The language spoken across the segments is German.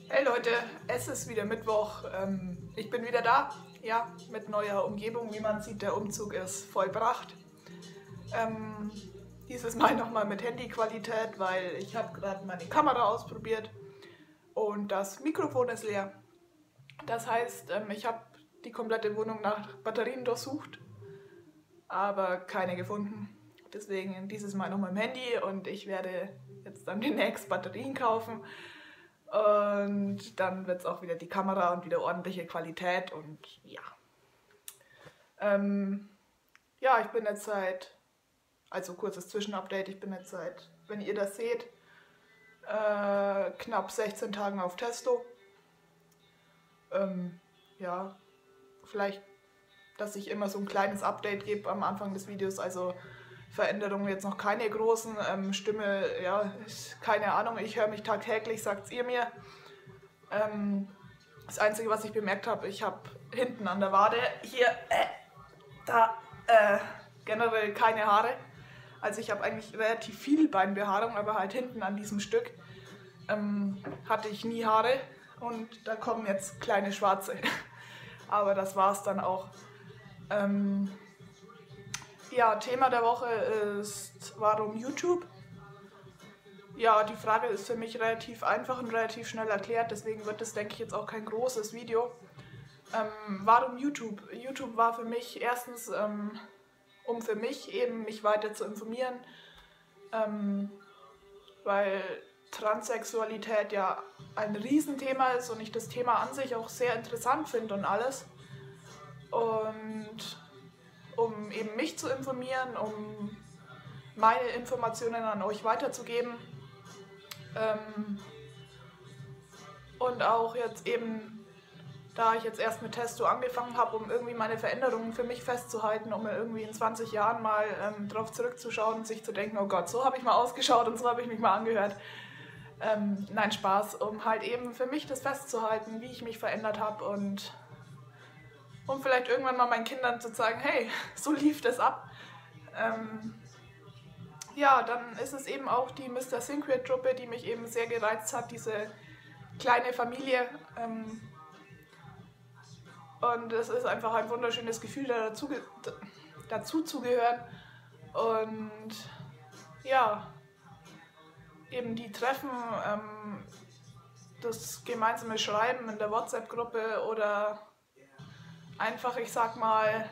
Hey Leute, es ist wieder Mittwoch. Ich bin wieder da, ja, mit neuer Umgebung. Wie man sieht, der Umzug ist vollbracht. Dieses Mal nochmal mit Handyqualität, weil ich habe gerade meine Kamera ausprobiert und das Mikrofon ist leer. Das heißt, ich habe die komplette Wohnung nach Batterien durchsucht, aber keine gefunden. Deswegen dieses Mal nochmal im Handy und ich werde jetzt dann demnächst Batterien kaufen. Und dann wird es auch wieder die Kamera und wieder ordentliche Qualität und ja. Ja, ich bin jetzt also kurzes Zwischenupdate, ich bin jetzt wenn ihr das seht, knapp 16 Tagen auf Testo. Ja, vielleicht, dass ich immer so ein kleines Update gebe am Anfang des Videos, also Veränderungen jetzt noch keine großen. Stimme, ja, keine Ahnung, ich höre mich tagtäglich, sagt ihr mir. Das Einzige, was ich bemerkt habe, ich habe hinten an der Wade hier, generell keine Haare. Also ich habe eigentlich relativ viel Beinbehaarung, aber halt hinten an diesem Stück hatte ich nie Haare und da kommen jetzt kleine schwarze. Aber das war es dann auch. Ja, Thema der Woche ist, warum YouTube? Ja, die Frage ist für mich relativ einfach und relativ schnell erklärt, deswegen wird das, denke ich, jetzt auch kein großes Video. Warum YouTube? YouTube war für mich erstens, um für mich eben mich weiter zu informieren, weil Transsexualität ja ein Riesenthema ist und ich das Thema an sich auch sehr interessant finde und alles. Und um eben mich zu informieren, um meine Informationen an euch weiterzugeben. Und auch jetzt eben, da ich jetzt erst mit Testo angefangen habe, um irgendwie meine Veränderungen für mich festzuhalten, um irgendwie in 20 Jahren mal drauf zurückzuschauen und sich zu denken, oh Gott, so habe ich mal ausgeschaut und so habe ich mich mal angehört. Nein, Spaß, um halt eben für mich das festzuhalten, wie ich mich verändert habe und um vielleicht irgendwann mal meinen Kindern zu sagen, hey, so lief das ab. Ja, dann ist es eben auch die Mr. Syncret-Truppe, die mich eben sehr gereizt hat, diese kleine Familie. Und es ist einfach ein wunderschönes Gefühl, dazu zu gehören. Und ja, eben die Treffen, das gemeinsame Schreiben in der WhatsApp-Gruppe oder einfach, ich sag mal,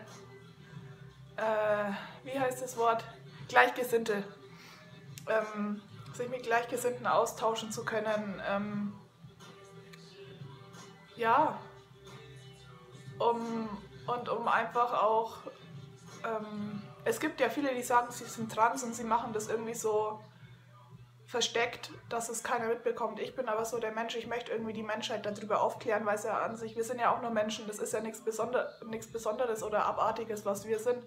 wie heißt das Wort? Gleichgesinnte. Sich mit Gleichgesinnten austauschen zu können. Ja, um einfach auch, es gibt ja viele, die sagen, sie sind trans und sie machen das irgendwie so versteckt, dass es keiner mitbekommt. Ich bin aber so der Mensch, ich möchte irgendwie die Menschheit darüber aufklären, weil es ja an sich, wir sind ja auch nur Menschen, das ist ja nichts Besonderes oder Abartiges, was wir sind,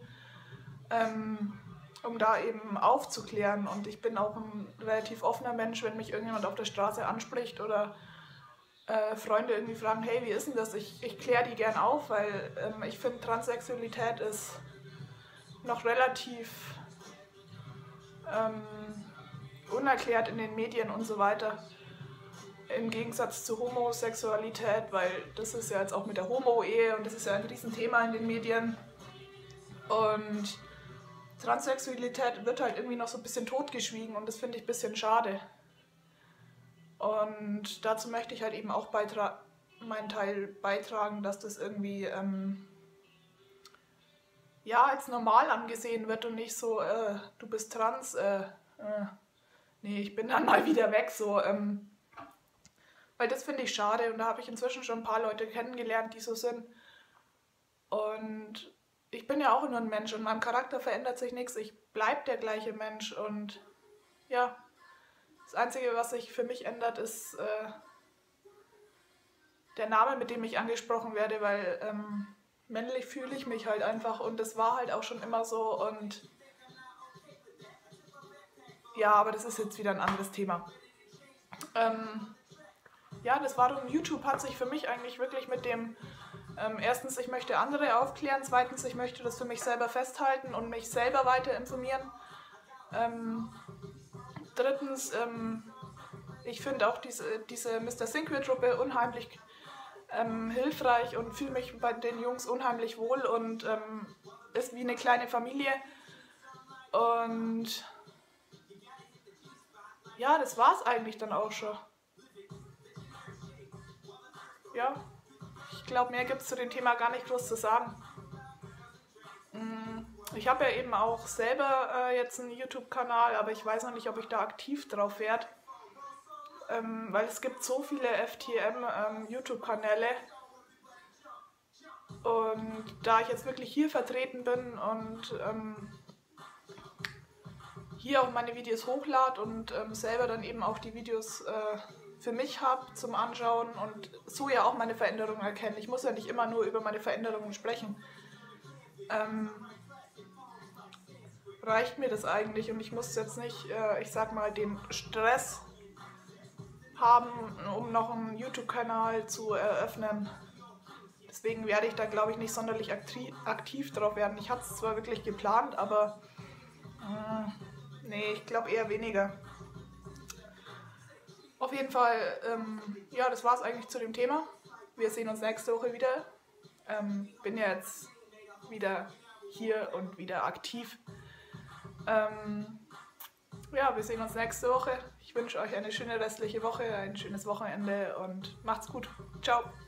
um da eben aufzuklären. Und ich bin auch ein relativ offener Mensch, wenn mich irgendjemand auf der Straße anspricht oder Freunde irgendwie fragen, hey, wie ist denn das? Ich kläre die gern auf, weil ich finde, Transsexualität ist noch relativ unerklärt in den Medien und so weiter. Im Gegensatz zu Homosexualität, weil das ist ja jetzt auch mit der Homo-Ehe und das ist ja ein Riesenthema in den Medien. Und Transsexualität wird halt irgendwie noch so ein bisschen totgeschwiegen und das finde ich ein bisschen schade. Und dazu möchte ich halt eben auch meinen Teil beitragen, dass das irgendwie ja, als normal angesehen wird und nicht so, du bist trans, nee, ich bin dann mal wieder weg, so, weil das finde ich schade und da habe ich inzwischen schon ein paar Leute kennengelernt, die so sind. Und ich bin ja auch nur ein Mensch und meinem Charakter verändert sich nichts, ich bleibe der gleiche Mensch und ja, das Einzige, was sich für mich ändert, ist der Name, mit dem ich angesprochen werde, weil männlich fühle ich mich halt einfach und das war halt auch schon immer so und ja, aber das ist jetzt wieder ein anderes Thema. Ja, das Warum YouTube hat sich für mich eigentlich wirklich mit dem erstens, ich möchte andere aufklären, zweitens, ich möchte das für mich selber festhalten und mich selber weiter informieren. Drittens, Ich finde auch diese Mr. Sinclair-Truppe unheimlich hilfreich und fühle mich bei den Jungs unheimlich wohl und ist wie eine kleine Familie. Und ja, das war's eigentlich dann auch schon. Ja, ich glaube, mehr gibt es zu dem Thema gar nicht groß zu sagen. Ich habe ja eben auch selber jetzt einen YouTube-Kanal, aber ich weiß noch nicht, ob ich da aktiv drauf werde. Weil es gibt so viele FTM-YouTube-Kanäle. Und da ich jetzt wirklich hier vertreten bin und hier auch meine Videos hochlade und selber dann eben auch die Videos für mich habe zum Anschauen und so ja auch meine Veränderungen erkennen. Ich muss ja nicht immer nur über meine Veränderungen sprechen. Reicht mir das eigentlich und ich muss jetzt nicht, ich sag mal, den Stress haben, um noch einen YouTube-Kanal zu eröffnen. Deswegen werde ich da, glaube ich, nicht sonderlich aktiv drauf werden. Ich hatte es zwar wirklich geplant, aber nee, ich glaube eher weniger. Auf jeden Fall, ja, das war es eigentlich zu dem Thema. Wir sehen uns nächste Woche wieder. Bin ja jetzt wieder hier und wieder aktiv. Ja, wir sehen uns nächste Woche. Ich wünsche euch eine schöne restliche Woche, ein schönes Wochenende und macht's gut. Ciao.